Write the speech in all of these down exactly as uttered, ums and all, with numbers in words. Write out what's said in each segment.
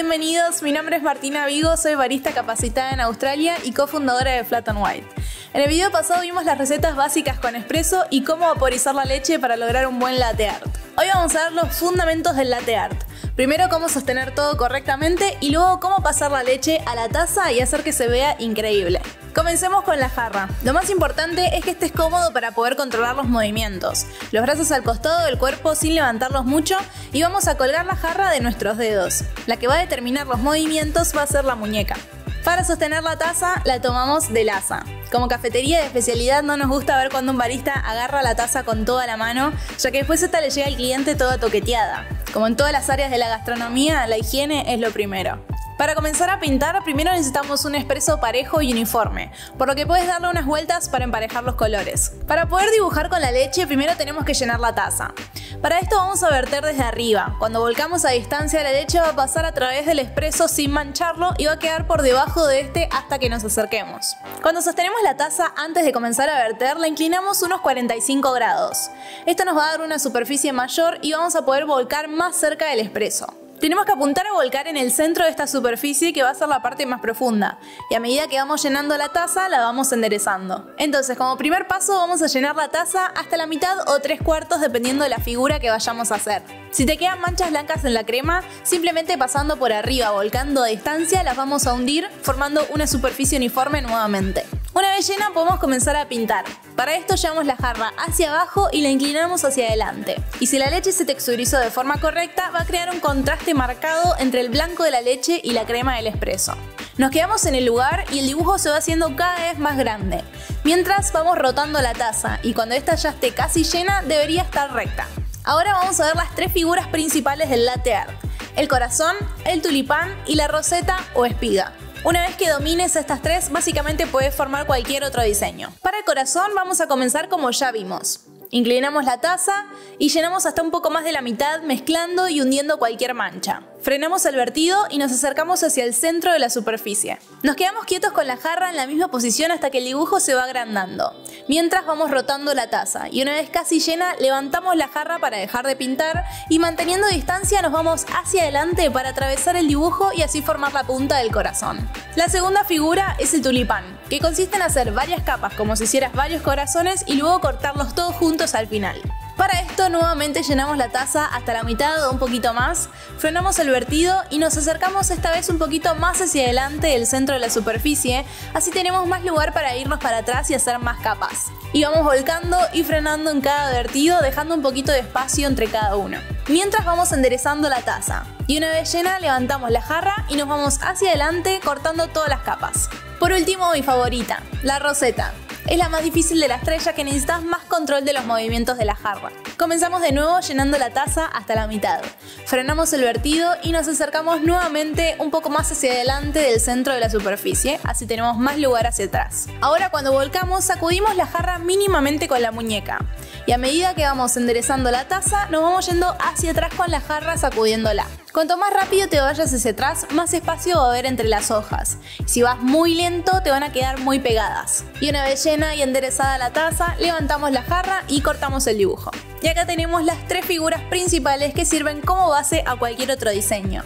bienvenidos, mi nombre es Martina Vigo, soy barista capacitada en Australia y cofundadora de Flat and White. En el video pasado vimos las recetas básicas con espresso y cómo vaporizar la leche para lograr un buen latte art. Hoy vamos a ver los fundamentos del latte art. Primero cómo sostener todo correctamente y luego cómo pasar la leche a la taza y hacer que se vea increíble. Comencemos con la jarra. Lo más importante es que estés cómodo para poder controlar los movimientos. Los brazos al costado del cuerpo sin levantarlos mucho y vamos a colgar la jarra de nuestros dedos. La que va a determinar los movimientos va a ser la muñeca. Para sostener la taza la tomamos del asa. Como cafetería de especialidad no nos gusta ver cuando un barista agarra la taza con toda la mano, ya que después esta le llega al cliente toda toqueteada. Como en todas las áreas de la gastronomía, la higiene es lo primero. Para comenzar a pintar, primero necesitamos un espresso parejo y uniforme, por lo que puedes darle unas vueltas para emparejar los colores. Para poder dibujar con la leche, primero tenemos que llenar la taza. Para esto vamos a verter desde arriba. Cuando volcamos a distancia, la leche va a pasar a través del espresso sin mancharlo y va a quedar por debajo de este hasta que nos acerquemos. Cuando sostenemos la taza antes de comenzar a verter, la inclinamos unos cuarenta y cinco grados. Esto nos va a dar una superficie mayor y vamos a poder volcar más cerca del espresso. Tenemos que apuntar a volcar en el centro de esta superficie que va a ser la parte más profunda y a medida que vamos llenando la taza la vamos enderezando. Entonces como primer paso vamos a llenar la taza hasta la mitad o tres cuartos dependiendo de la figura que vayamos a hacer. Si te quedan manchas blancas en la crema, simplemente pasando por arriba volcando a distancia las vamos a hundir formando una superficie uniforme nuevamente. Una vez llena podemos comenzar a pintar. Para esto llevamos la jarra hacia abajo y la inclinamos hacia adelante. Y si la leche se texturizó de forma correcta, va a crear un contraste marcado entre el blanco de la leche y la crema del espresso. Nos quedamos en el lugar y el dibujo se va haciendo cada vez más grande. Mientras vamos rotando la taza y cuando esta ya esté casi llena debería estar recta. Ahora vamos a ver las tres figuras principales del latte art: el corazón, el tulipán y la roseta o espiga. Una vez que domines estas tres, básicamente puedes formar cualquier otro diseño. Para el corazón vamos a comenzar como ya vimos. Inclinamos la taza y llenamos hasta un poco más de la mitad mezclando y hundiendo cualquier mancha. Frenamos el vertido y nos acercamos hacia el centro de la superficie. Nos quedamos quietos con la jarra en la misma posición hasta que el dibujo se va agrandando. Mientras vamos rotando la taza y una vez casi llena levantamos la jarra para dejar de pintar y manteniendo distancia nos vamos hacia adelante para atravesar el dibujo y así formar la punta del corazón. La segunda figura es el tulipán, que consiste en hacer varias capas como si hicieras varios corazones y luego cortarlos todos juntos al final. Para esto nuevamente llenamos la taza hasta la mitad o un poquito más, frenamos el vertido y nos acercamos esta vez un poquito más hacia adelante del centro de la superficie, así tenemos más lugar para irnos para atrás y hacer más capas. Y vamos volcando y frenando en cada vertido, dejando un poquito de espacio entre cada uno. Mientras vamos enderezando la taza. Y una vez llena levantamos la jarra y nos vamos hacia adelante cortando todas las capas. Por último, mi favorita, la roseta. Es la más difícil de las tres ya que necesitas más control de los movimientos de la jarra. Comenzamos de nuevo llenando la taza hasta la mitad. Frenamos el vertido y nos acercamos nuevamente un poco más hacia adelante del centro de la superficie, así tenemos más lugar hacia atrás. Ahora cuando volcamos sacudimos la jarra mínimamente con la muñeca. Y a medida que vamos enderezando la taza, nos vamos yendo hacia atrás con la jarra sacudiéndola. Cuanto más rápido te vayas hacia atrás, más espacio va a haber entre las hojas. Si vas muy lento, te van a quedar muy pegadas. Y una vez llena y enderezada la taza, levantamos la jarra y cortamos el dibujo. Y acá tenemos las tres figuras principales que sirven como base a cualquier otro diseño.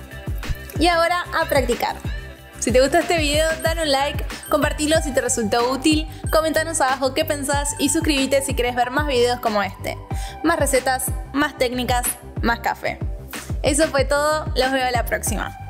Y ahora a practicar. Si te gustó este video, dale un like, compartilo si te resultó útil, comentanos abajo qué pensás y suscríbete si querés ver más videos como este. Más recetas, más técnicas, más café. Eso fue todo, los veo la próxima.